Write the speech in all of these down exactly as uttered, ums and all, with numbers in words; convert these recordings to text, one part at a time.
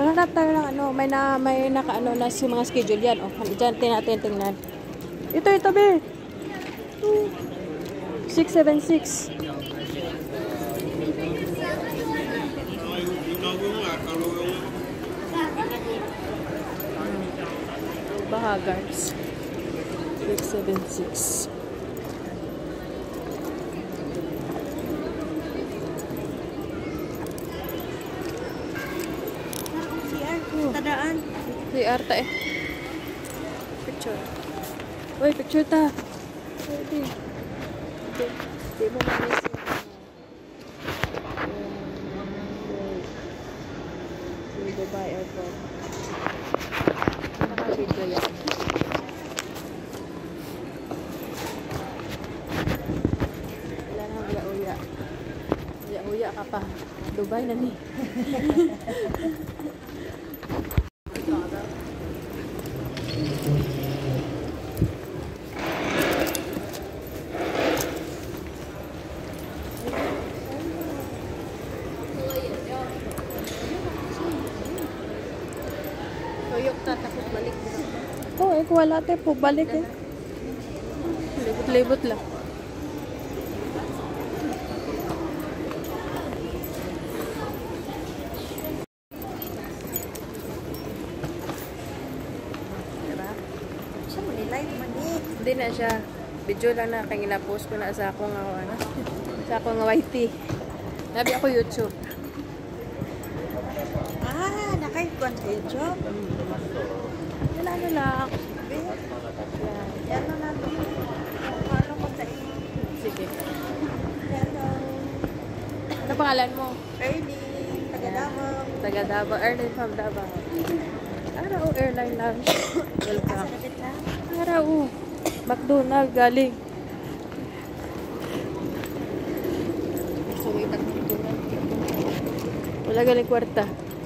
Maghanap tayo ng ano, may na may naka ano na si mga schedule yan. Oh, diyan tinatin tingnan. Ito ito be. six seven six. Bahagars. six seven six. Tadaan. Si Arta eh. Picture. Uy, picture ta. Pwede. Hindi. Hindi mo manis yung yung Dubai Airport. Naka-video yan. Wala nang uya-uya. Uya-uya ka pa. Dubai na ni. Tuyok ta, takot balik. Oo, eh, wala tayo po. Balik eh. Libot-libot lang. Diba? Siya mo nilive man eh. Hindi na siya. Video lang na kaya gina-post ko na sa akong ano, sa akong Y T. Nabi ako YouTube. Ah, nakaikuan sa YouTube. Wala na lang. Yan na natin. Paano ko tayo? Sige. Hello. Ano pangalan mo? Ernie. Taga-Davao. Taga Davao. Airline from Davao. Araw, airline lounge. Welcome. Sakit na. Araw. McDonald galing. Suwitan mo ito na. Wala galing kwarta.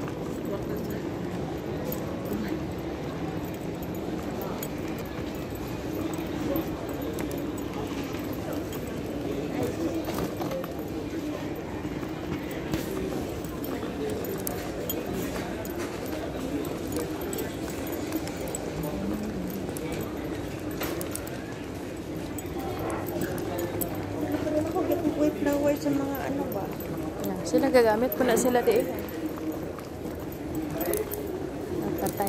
Wait na wait sa mga ano ba? Yan. Sila gagamit po na sila di. Patay.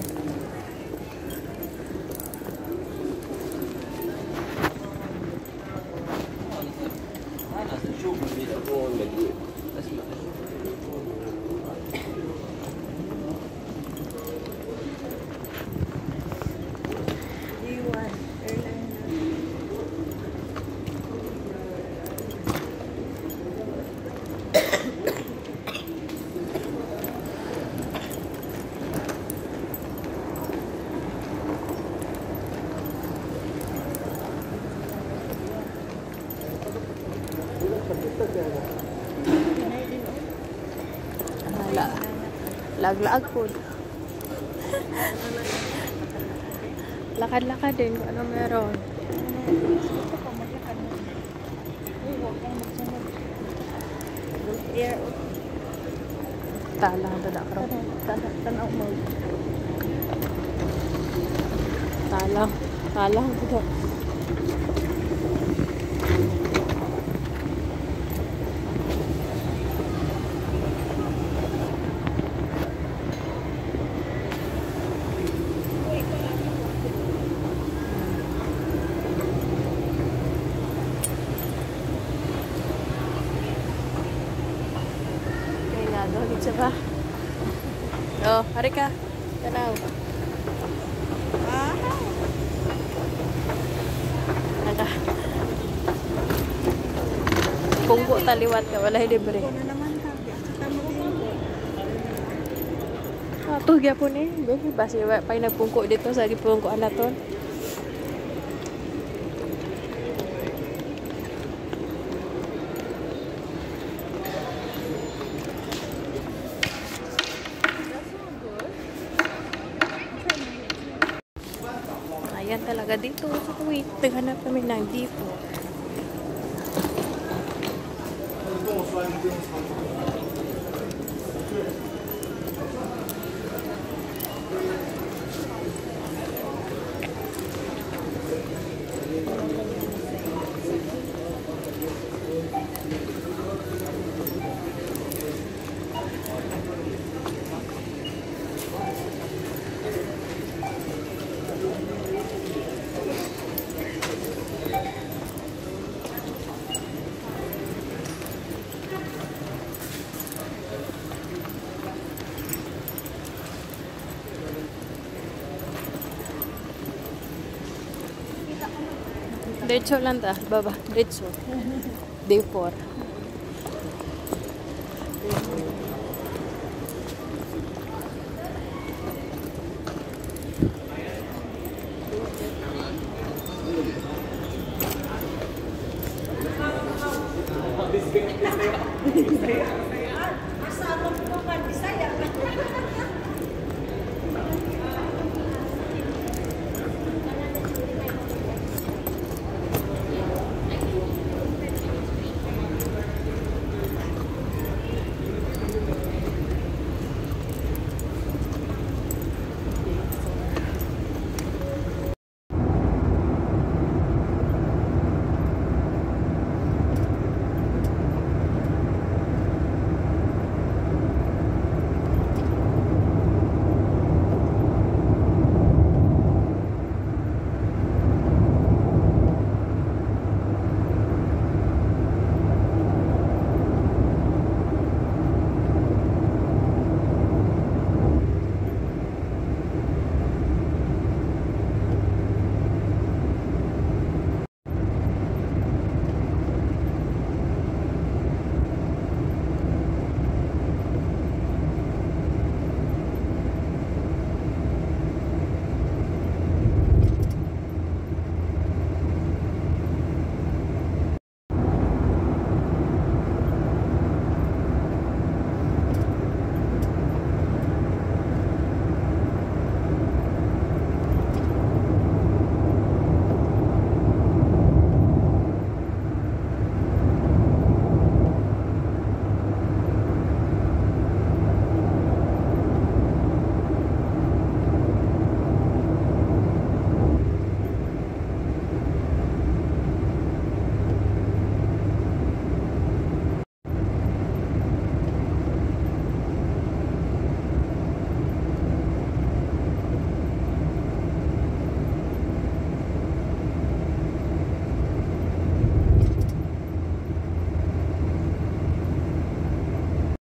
Iwan. Airline na. Hala. Lag-lag po. Lakad-lakad din kung ano meron. Ito pa, maglakad mo. Uy, huwag kang magsunod. Air, Talang ito na karoon. tanong, tanaw mo. Talang. Talang ito. Doon siya ba? Oh, hari ka. Tanaw. Ah, Naka. Pungko taliwat ka, wala libre. ito na naman tabi. Saka mo din ko. Ah, tuh gyapon eh. Baby, basi pa nagpungko dito sa gipungko anaton. Ayan talaga dito sa Kuwait. Naghanap kami ng dito. Diretso lang ta. Baba. Diretso. Day four.